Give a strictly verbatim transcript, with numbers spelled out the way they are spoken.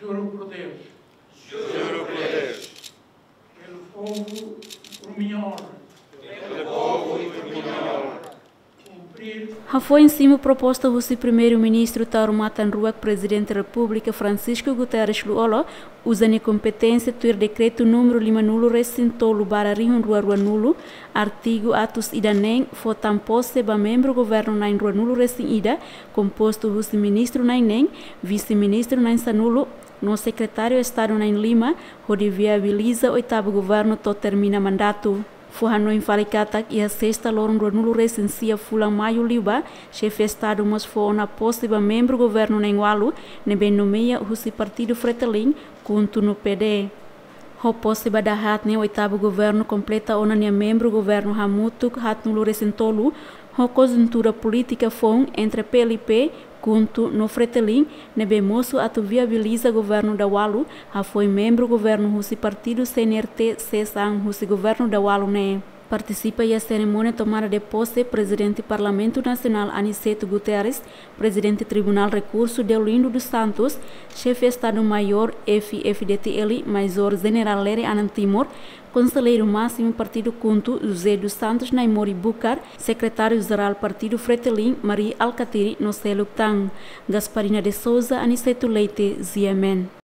Juro por Deus. Juro por Deus. Pelo povo, por minha honra. Pelo povo e por minha honra. Cumprir. Foi em cima proposta do primeiro-ministro Tarumatan Ruak, presidente da República Francisco Guterres Luolo, usando a competência do decreto número lima nulo recintolo bararihun rua rua nulo, artigo atos idanem, fotam posse ba membro governo nain rua nulo recin ida, composto do ministro nain nem, vice-ministro nain sanulo, no secretário Estado nain Lima, onde viabiliza o oitavo governo to termina mandato. Fuhano infarikatak ia sexta lorun nulo recensia fulang maio liba, chefe Estado mas foi na posse ba membro governo nem walu, nebe nomeia o partido Fretilin, junto no P D. Ho posse ba da hat ne oitavo governo completa onania membro governo hamutuk hat nulo recentolu, ho conjuntura política foi entre P L P junto no Fretilin, nebe moço atu viabiliza governo da Walu, ha foi membro governo husi partido C N R T Cesang husi governo da Walu ne. Participa e a cerimônia tomada de posse presidente do Parlamento Nacional Aniceto Guterres, presidente do Tribunal Recurso Deolindo dos Santos, chefe Estado-Maior F F D T L, Major General Lere Anantimor, conselheiro máximo Partido Cunto José dos Santos Naimori Bucar, secretário-geral Partido Fretilin Maria Alcatiri no Seluk Tang, Gasparina de Souza Aniceto Leite Ziemen.